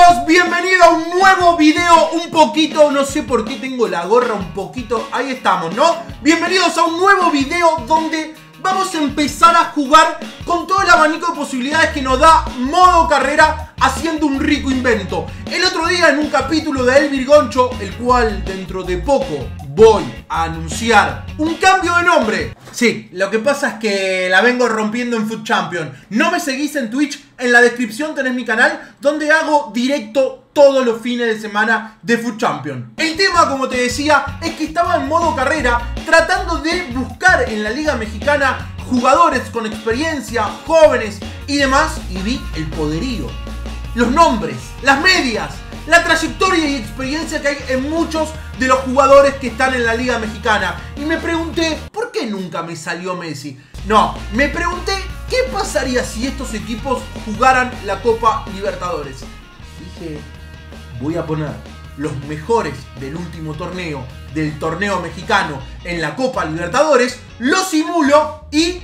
amigos, bienvenido a un nuevo video un poquito, no sé por qué tengo la gorra un poquito, ahí estamos, ¿no? Bienvenidos a un nuevo video donde vamos a empezar a jugar con todo el abanico de posibilidades que nos da modo carrera haciendo un rico invento. El otro día en un capítulo de Elvir Goncho, el cual dentro de poco voy a anunciar un cambio de nombre. Sí, lo que pasa es que la vengo rompiendo en Foot Champion. No me seguís en Twitch, en la descripción tenés mi canal donde hago directo todos los fines de semana de Foot Champion. El tema, como te decía, es que estaba en modo carrera tratando de buscar en la Liga Mexicana jugadores con experiencia, jóvenes y demás, y vi el poderío, los nombres, las medias, la trayectoria y experiencia que hay en muchos de los jugadores que están en la Liga Mexicana. Y me pregunté, ¿por qué nunca me salió Messi? No, me pregunté, ¿qué pasaría si estos equipos jugaran la Copa Libertadores? Dije, voy a poner los mejores del último torneo, del torneo mexicano en la Copa Libertadores, lo simulo y...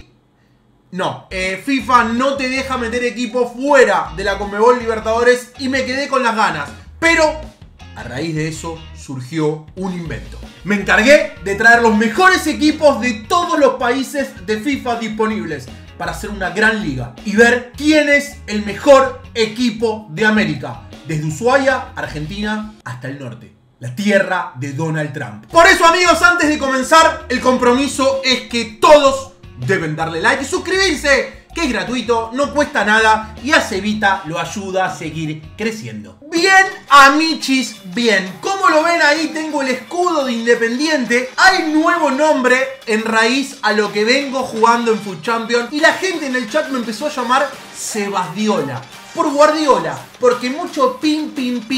No, FIFA no te deja meter equipos fuera de la Conmebol Libertadores y me quedé con las ganas. Pero a raíz de eso surgió un invento. Me encargué de traer los mejores equipos de todos los países de FIFA disponibles para hacer una gran liga y ver quién es el mejor equipo de América, desde Ushuaia, Argentina, hasta el norte, la tierra de Donald Trump. Por eso, amigos, antes de comenzar, el compromiso es que todos deben darle like y suscribirse, que es gratuito, no cuesta nada y a Cevita lo ayuda a seguir creciendo. Bien, amichis, bien. Como lo ven ahí, tengo el escudo de Independiente. Hay nuevo nombre en raíz a lo que vengo jugando en Foot Champion y la gente en el chat me empezó a llamar Sebasdiola. Por Guardiola, porque mucho pin.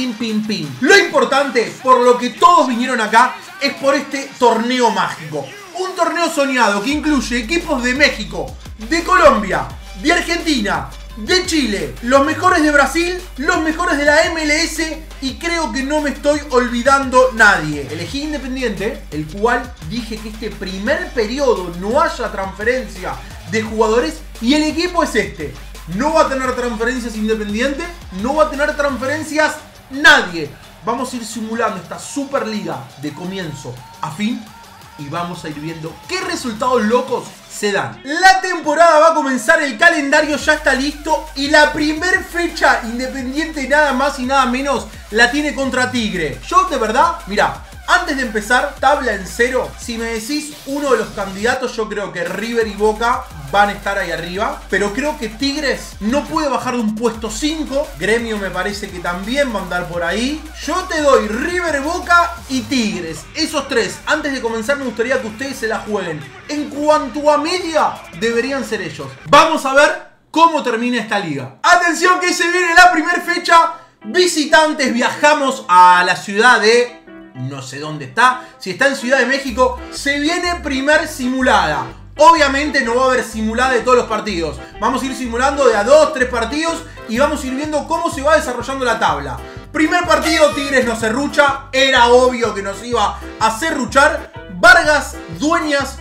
Lo importante, por lo que todos vinieron acá, es por este torneo mágico. Un torneo soñado que incluye equipos de México, de Colombia, de Argentina, de Chile, los mejores de Brasil, los mejores de la MLS y creo que no me estoy olvidando nadie. Elegí Independiente, el cual dije que este primer periodo no haya transferencia de jugadores y el equipo es este. No va a tener transferencias Independiente, no va a tener transferencias nadie. Vamos a ir simulando esta Superliga de comienzo a fin y vamos a ir viendo qué resultados locos se dan. La temporada va a comenzar, el calendario ya está listo y la primer fecha Independiente nada más y nada menos la tiene contra Tigre. Yo de verdad, mira, antes de empezar, tabla en cero. Si me decís uno de los candidatos, yo creo que River y Boca van a estar ahí arriba. Pero creo que Tigres no puede bajar de un puesto 5. Gremio me parece que también va a andar por ahí. Yo te doy River, Boca y Tigres. Esos tres. Antes de comenzar me gustaría que ustedes se la jueguen. En cuanto a media, deberían ser ellos. Vamos a ver cómo termina esta liga. Atención que se viene la primera fecha. Visitantes, viajamos a la ciudad de... no sé dónde está, si está en Ciudad de México, se viene primer simulada. Obviamente no va a haber simulada de todos los partidos. Vamos a ir simulando de a 2, 3 partidos y vamos a ir viendo cómo se va desarrollando la tabla. Primer partido, Tigres nos serrucha, era obvio que nos iba a serruchar. Vargas, Dueñas,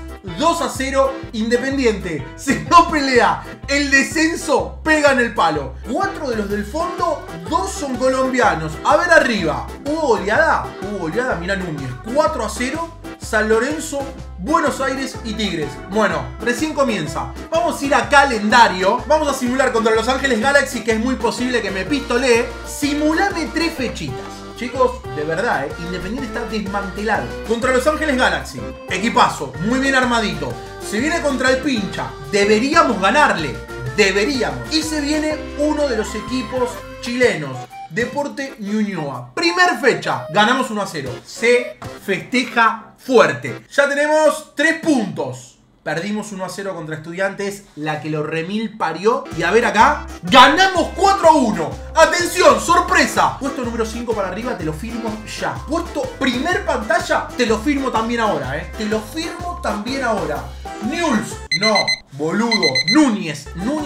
2-0, Independiente se no pelea, el descenso pega en el palo. 4 de los del fondo, 2 son colombianos. A ver arriba, ¿hubo goleada? Hubo goleada, mira Núñez, 4-0, San Lorenzo, Buenos Aires y Tigres. Bueno, recién comienza. Vamos a ir a calendario, vamos a simular contra Los Ángeles Galaxy, que es muy posible que me pistolee. Simulame 3 fechitas. Chicos, de verdad, Independiente está desmantelado. Contra Los Ángeles Galaxy, equipazo, muy bien armadito. Se viene contra el Pincha, deberíamos ganarle, deberíamos. Y se viene uno de los equipos chilenos, Deporte Ñuñoa. Primer fecha, ganamos 1-0. Se festeja fuerte. Ya tenemos 3 puntos. Perdimos 1-0 contra Estudiantes, la que lo remil parió. Y a ver acá, ganamos 4-1. Atención, sorpresa. Puesto número 5 para arriba, te lo firmo ya. Puesto primer pantalla, te lo firmo también ahora, Te lo firmo también ahora. Newell's, no, boludo. Núñez,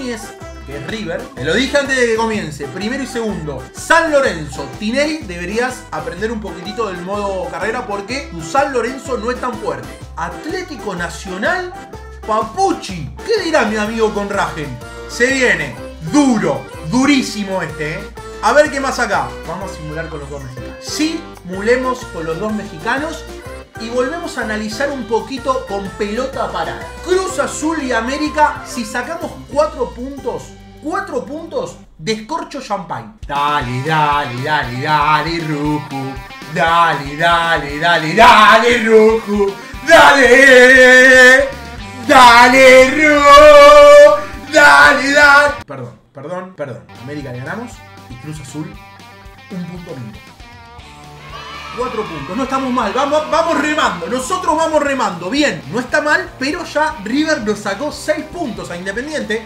que es River. Te lo dije antes de que comience. Primero y segundo, San Lorenzo. Tinelli, deberías aprender un poquitito del modo carrera porque tu San Lorenzo no es tan fuerte. Atlético Nacional, Papuchi. ¿Qué dirá mi amigo Conragen? Se viene duro, durísimo este, A ver qué más acá. Vamos a simular con los dos mexicanos. Simulemos con los dos mexicanos. Y volvemos a analizar un poquito con pelota parada. Cruz Azul y América, si sacamos 4 puntos, descorcho champagne. Dale, dale, dale, dale, Ruju. Dale, dale, dale, dale, Ruju. Dale, dale, Ruju. Dale, dale. Perdón. América le ganamos y Cruz Azul un punto mismo. 4 puntos, no estamos mal, vamos remando, nosotros vamos remando, bien, no está mal, pero ya River nos sacó 6 puntos a Independiente.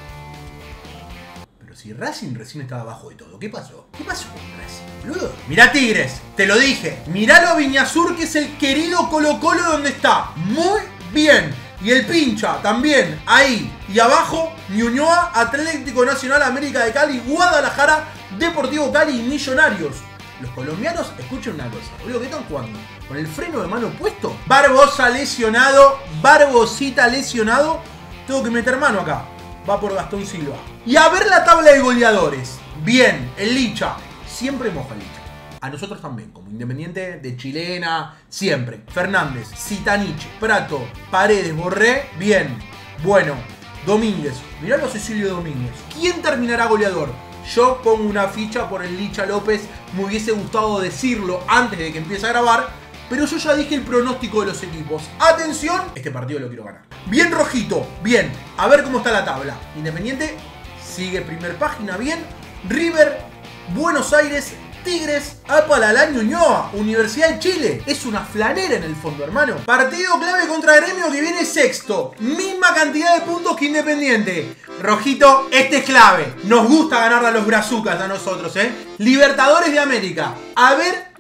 Pero si Racing recién estaba abajo de todo, ¿qué pasó? ¿Qué pasó con Racing, boludo? Mirá Tigres, te lo dije, miralo a Viñasur, que es el querido Colo Colo donde está, muy bien. Y el pincha también, ahí. Y abajo, Ñuñoa, Atlético Nacional, América de Cali, Guadalajara, Deportivo Cali y Millonarios. Los colombianos, escuchen una cosa, boludo, ¿qué están jugando? ¿Con el freno de mano puesto? Barbosa lesionado, Barbosita lesionado. Tengo que meter mano acá. Va por Gastón Silva. Y a ver la tabla de goleadores. Bien, el Licha. Siempre moja el Licha. A nosotros también, como Independiente de Chilena, siempre. Fernández, Zitanich, Prato, Paredes, Borré. Bien, bueno. Domínguez, miralo a Cecilio Domínguez. ¿Quién terminará goleador? Yo pongo una ficha por el Licha López. Me hubiese gustado decirlo antes de que empiece a grabar, pero yo ya dije el pronóstico de los equipos. Atención, este partido lo quiero ganar. Bien rojito, bien. A ver cómo está la tabla. Independiente sigue primer página, bien. River, Buenos Aires, Tigres, Apalala, Ñuñoa, Universidad de Chile. Es una flanera en el fondo, hermano. Partido clave contra Gremio que viene sexto. Misma cantidad de puntos que Independiente. Rojito, este es clave. Nos gusta ganarle a los brazucas a nosotros, ¿eh? Libertadores de América. A ver.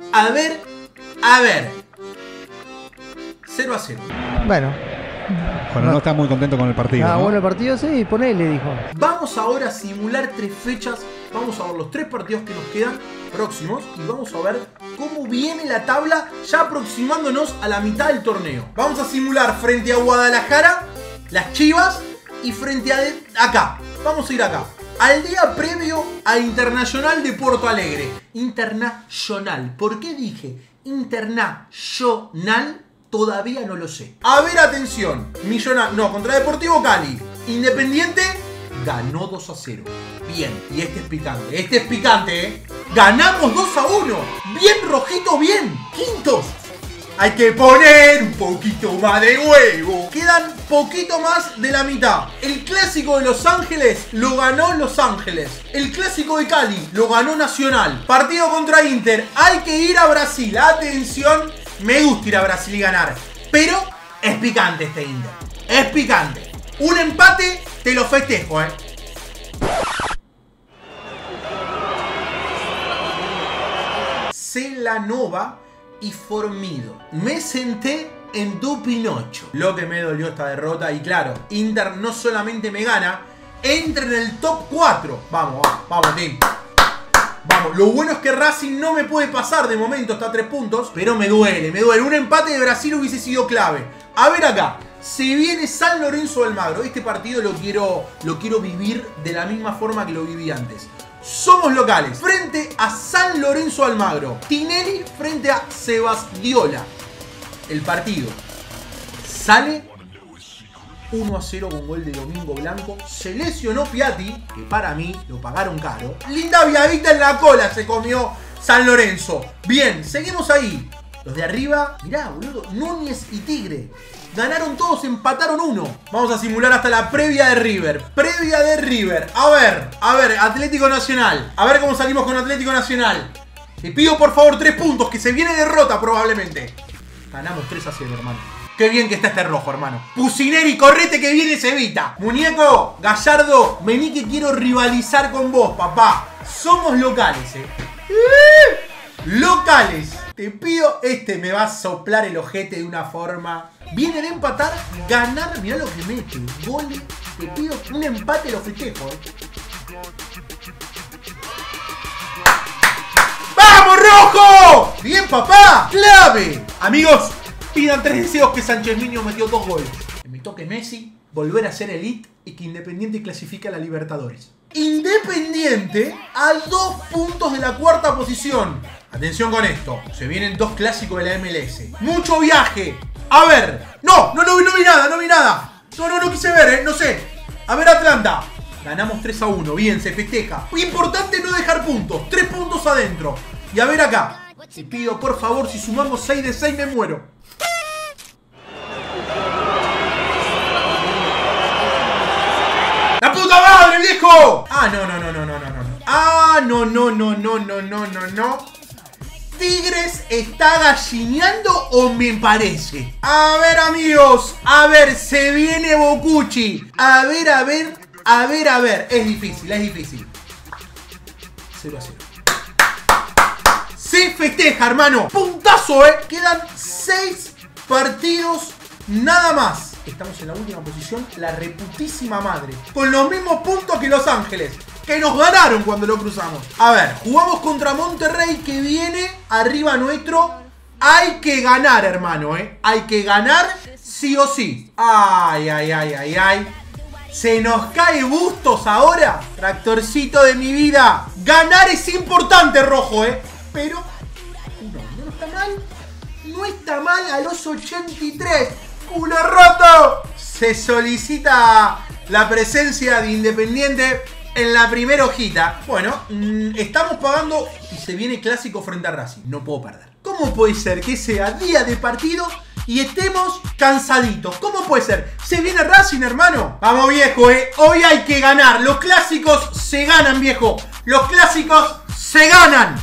0-0. Bueno. Bueno, no está muy contento con el partido, ¿no? Bueno el partido, sí, ponele, dijo. Vamos ahora a simular 3 fechas. Vamos a ver los 3 partidos que nos quedan próximos. Y vamos a ver cómo viene la tabla ya aproximándonos a la mitad del torneo. Vamos a simular frente a Guadalajara, las Chivas, y frente a acá. Vamos a ir acá. Al día previo a Internacional de Porto Alegre. Internacional. ¿Por qué dije internacional? Todavía no lo sé. A ver, atención. Contra Deportivo Cali. Independiente ganó 2-0. Bien. Y este es picante. Este es picante, ¿eh? Ganamos 2-1. Bien, rojito, bien. Quintos. Hay que poner un poquito más de huevo. Quedan poquito más de la mitad. El clásico de Los Ángeles lo ganó Los Ángeles. El clásico de Cali lo ganó Nacional. Partido contra Inter. Hay que ir a Brasil. Atención. Me gusta ir a Brasil y ganar. Pero es picante este Inter. Es picante. Un empate te lo festejo, ¿eh? Celanova y Formido. Me senté en tu Pinocho. Lo que me dolió esta derrota. Y claro, Inter no solamente me gana, entra en el top 4. Vamos, team. Vamos, lo bueno es que Racing no me puede pasar de momento, está a 3 puntos. Pero me duele. Un empate de Brasil hubiese sido clave. A ver acá. Se viene San Lorenzo de Almagro. Este partido lo quiero vivir de la misma forma que lo viví antes. Somos locales. Frente a San Lorenzo de Almagro. Tinelli frente a Sebastiola. El partido sale 1-0 con gol de Domingo Blanco. Se lesionó Piatti, que para mí lo pagaron caro. Linda viadita en la cola se comió San Lorenzo. Bien, seguimos ahí. Los de arriba, mirá, boludo, Núñez y Tigre. Ganaron todos, empataron 1. Vamos a simular hasta la previa de River. A ver, Atlético Nacional. A ver cómo salimos con Atlético Nacional. Te pido por favor 3 puntos, que se viene derrota probablemente. Ganamos 3-0, hermano. Qué bien que está este rojo, hermano. Pusineri, correte que viene Cevita. Muñeco, Gallardo, vení que quiero rivalizar con vos, papá. Somos locales, locales. Te pido, me va a soplar el ojete de una forma. Viene de empatar, ganar, mirá lo que mete. Gole, te pido un empate, lo festejo. ¡Vamos, rojo! Bien, papá, clave. Amigos, pidan 3 deseos que Sánchez Miño metió 2 goles. Que me toque Messi, volver a ser elite y que Independiente clasifique a la Libertadores. Independiente a 2 puntos de la cuarta posición. Atención con esto. Se vienen 2 clásicos de la MLS. Mucho viaje. A ver. No vi nada. No quise ver, no sé. A ver, Atlanta. Ganamos 3-1. Bien, se festeja. Importante no dejar puntos. 3 puntos adentro. Y a ver acá. Te pido, por favor, si sumamos 6 de 6 me muero. ¡La puta madre, viejo! Ah, no. Ah, no. ¿Tigres está gallineando o me parece? A ver, amigos. A ver, se viene Bocucci. A ver. Es difícil. 0-0. Se festeja, hermano. Puntazo, Quedan 6 partidos nada más. Estamos en la última posición, la reputísima madre. Con los mismos puntos que Los Ángeles, que nos ganaron cuando lo cruzamos. A ver, jugamos contra Monterrey, que viene arriba nuestro. Hay que ganar, hermano, Hay que ganar sí o sí. Ay. Se nos cae Bustos ahora. Tractorcito de mi vida. Ganar es importante, rojo, Pero no está mal. No está mal a los 83. ¡Culo roto! Se solicita la presencia de Independiente en la primera hojita. Bueno, estamos pagando y se viene clásico frente a Racing. No puedo perder. ¿Cómo puede ser que sea día de partido y estemos cansaditos? ¿Cómo puede ser? Se viene Racing, hermano. Vamos, viejo, Hoy hay que ganar. Los clásicos se ganan, viejo. Los clásicos se ganan.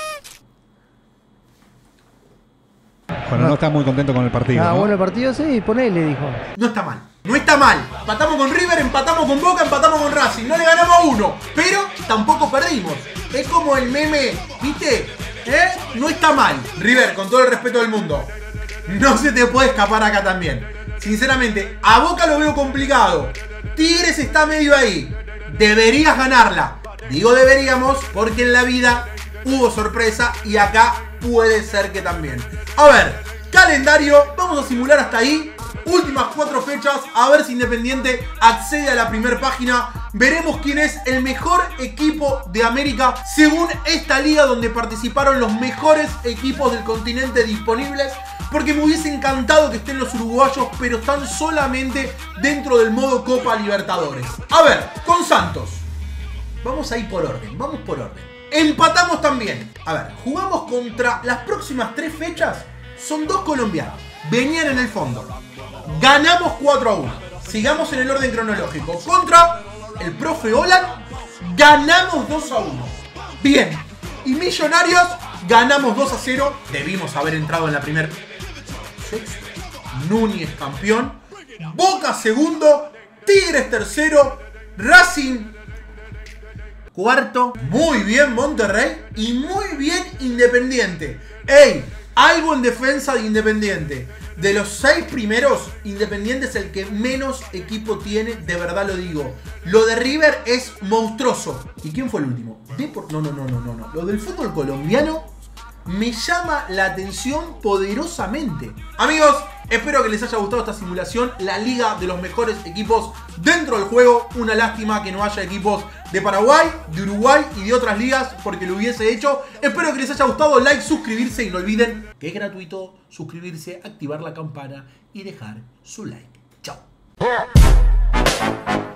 Bueno, no está muy contento con el partido. ¿no? Bueno el partido, sí, ponele, dijo. No está mal. Empatamos con River, empatamos con Boca, empatamos con Racing. No le ganamos a uno, pero tampoco perdimos. Es como el meme, ¿viste? No está mal. River, con todo el respeto del mundo, no se te puede escapar acá también. Sinceramente, a Boca lo veo complicado. Tigres está medio ahí. Deberías ganarla. Digo deberíamos porque en la vida hubo sorpresa y acá puede ser que también. A ver, calendario, vamos a simular hasta ahí. Últimas 4 fechas, a ver si Independiente accede a la primera página. Veremos quién es el mejor equipo de América según esta liga donde participaron los mejores equipos del continente disponibles. Porque me hubiese encantado que estén los uruguayos, pero están solamente dentro del modo Copa Libertadores. A ver, con Santos. Vamos a ir por orden, Empatamos también. A ver, jugamos contra las próximas 3 fechas. Son 2 colombianos. Venían en el fondo. Ganamos 4-1. Sigamos en el orden cronológico. Contra el profe Olan, ganamos 2-1. Bien. Y Millonarios, ganamos 2-0. Debimos haber entrado en la primera. Núñez campeón. Boca segundo. Tigres tercero. Racing cuarto. Muy bien Monterrey. Y muy bien Independiente. ¡Ey! Algo en defensa de Independiente. De los 6 primeros, Independiente es el que menos equipo tiene. De verdad lo digo. Lo de River es monstruoso. ¿Y quién fue el último? No. Lo del fútbol colombiano me llama la atención poderosamente. Amigos, espero que les haya gustado esta simulación. La liga de los mejores equipos dentro del juego. Una lástima que no haya equipos de Paraguay, de Uruguay y de otras ligas, porque lo hubiese hecho. Espero que les haya gustado. Like, suscribirse y no olviden que es gratuito suscribirse, activar la campana y dejar su like. Chao.